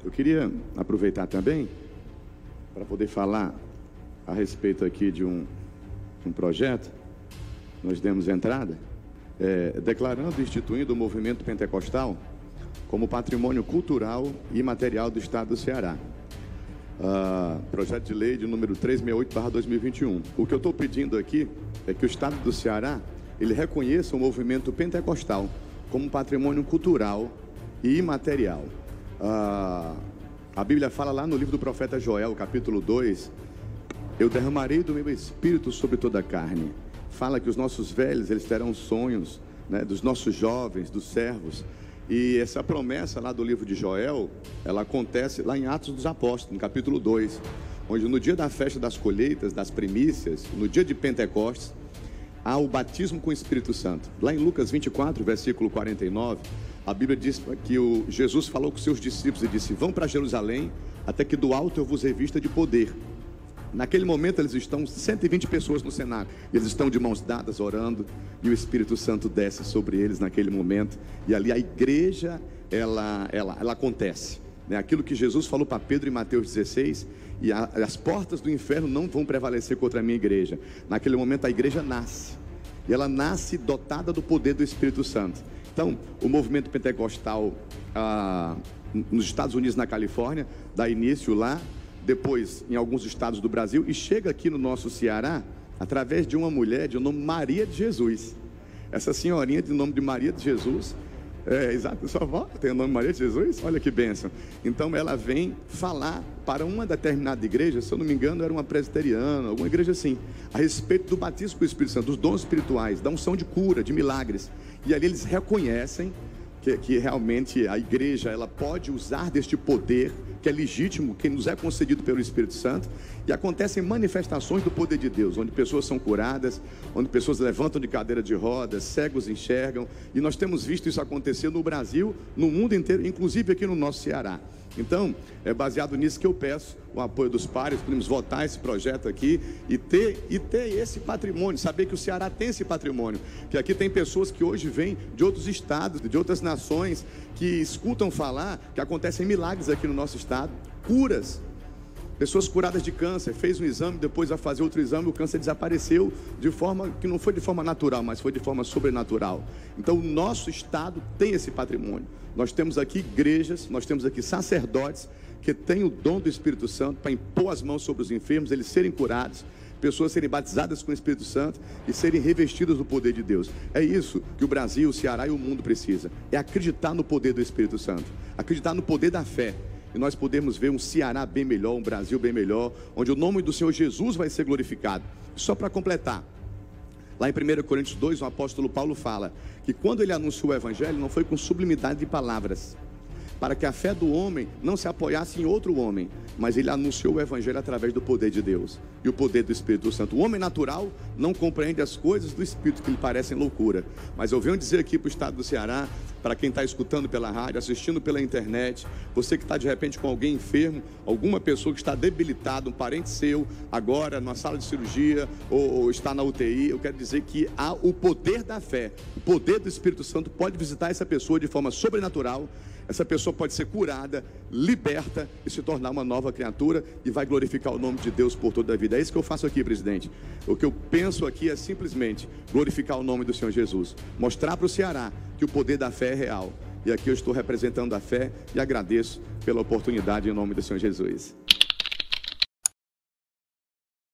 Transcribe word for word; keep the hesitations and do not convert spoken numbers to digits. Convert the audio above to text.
Eu queria aproveitar também para poder falar a respeito aqui de um, um projeto. Nós demos entrada, é, declarando e instituindo o movimento pentecostal como patrimônio cultural e imaterial do Estado do Ceará. Uh, projeto de lei de número trezentos e sessenta e oito barra dois mil e vinte e um. O que eu estou pedindo aqui é que o Estado do Ceará ele reconheça o movimento pentecostal como patrimônio cultural e imaterial. Uh, a Bíblia fala lá no livro do profeta Joel, capítulo dois: eu derramarei do meu espírito sobre toda a carne. Fala que os nossos velhos eles terão sonhos, né, dos nossos jovens, dos servos. E essa promessa lá do livro de Joel, ela acontece lá em Atos dos Apóstolos, no capítulo dois, onde no dia da festa das colheitas, das primícias, no dia de Pentecostes, há o batismo com o Espírito Santo. Lá em Lucas vinte e quatro, versículo quarenta e nove, a Bíblia diz que o Jesus falou com seus discípulos e disse: vão para Jerusalém, até que do alto eu vos revista de poder. Naquele momento eles estão, cento e vinte pessoas no cenário, eles estão de mãos dadas orando, e o Espírito Santo desce sobre eles naquele momento, e ali a igreja, ela, ela, ela acontece, né? Aquilo que Jesus falou para Pedro em Mateus dezesseis, e a, as portas do inferno não vão prevalecer contra a minha igreja. Naquele momento a igreja nasce, e ela nasce dotada do poder do Espírito Santo. Então, o movimento pentecostal ah, nos Estados Unidos, na Califórnia, dá início lá, depois em alguns estados do Brasil, e chega aqui no nosso Ceará através de uma mulher de nome Maria de Jesus. Essa senhorinha de nome de Maria de Jesus, é, exato, sua avó tem o nome Maria de Jesus, olha que bênção. Então ela vem falar para uma determinada igreja, se eu não me engano era uma presbiteriana, alguma igreja assim, a respeito do batismo com o Espírito Santo, dos dons espirituais, da unção de cura, de milagres. E ali eles reconhecem que, que realmente a igreja ela pode usar deste poder que é legítimo, que nos é concedido pelo Espírito Santo, e acontecem manifestações do poder de Deus, onde pessoas são curadas, onde pessoas levantam de cadeira de rodas, cegos enxergam, e nós temos visto isso acontecer no Brasil, no mundo inteiro, inclusive aqui no nosso Ceará. Então, é baseado nisso que eu peço o apoio dos pares, podemos votar esse projeto aqui e ter, e ter esse patrimônio, saber que o Ceará tem esse patrimônio, que aqui tem pessoas que hoje vêm de outros estados, de outras nações, que escutam falar que acontecem milagres aqui no nosso estado, curas, pessoas curadas de câncer, fez um exame, depois a fazer outro exame, o câncer desapareceu de forma que não foi de forma natural, mas foi de forma sobrenatural. Então o nosso estado tem esse patrimônio. Nós temos aqui igrejas, nós temos aqui sacerdotes que têm o dom do Espírito Santo para impor as mãos sobre os enfermos, eles serem curados, pessoas serem batizadas com o Espírito Santo e serem revestidas do poder de Deus. É isso que o Brasil, o Ceará e o mundo precisa, é acreditar no poder do Espírito Santo, acreditar no poder da fé, e nós podemos ver um Ceará bem melhor, um Brasil bem melhor, onde o nome do Senhor Jesus vai ser glorificado. Só para completar, lá em primeira Coríntios dois, o apóstolo Paulo fala que quando ele anunciou o Evangelho, não foi com sublimidade de palavras, para que a fé do homem não se apoiasse em outro homem, mas ele anunciou o Evangelho através do poder de Deus e o poder do Espírito Santo. O homem natural não compreende as coisas do Espírito que lhe parecem loucura, mas eu venho dizer aqui para o estado do Ceará, para quem está escutando pela rádio, assistindo pela internet, você que está de repente com alguém enfermo, alguma pessoa que está debilitada, um parente seu, agora na sala de cirurgia ou, ou está na U T I, eu quero dizer que há o poder da fé, o poder do Espírito Santo pode visitar essa pessoa de forma sobrenatural. Essa pessoa pode ser curada, liberta e se tornar uma nova criatura e vai glorificar o nome de Deus por toda a vida. É isso que eu faço aqui, presidente. O que eu penso aqui é simplesmente glorificar o nome do Senhor Jesus, mostrar para o Ceará que o poder da fé é real. E aqui eu estou representando a fé e agradeço pela oportunidade em nome do Senhor Jesus.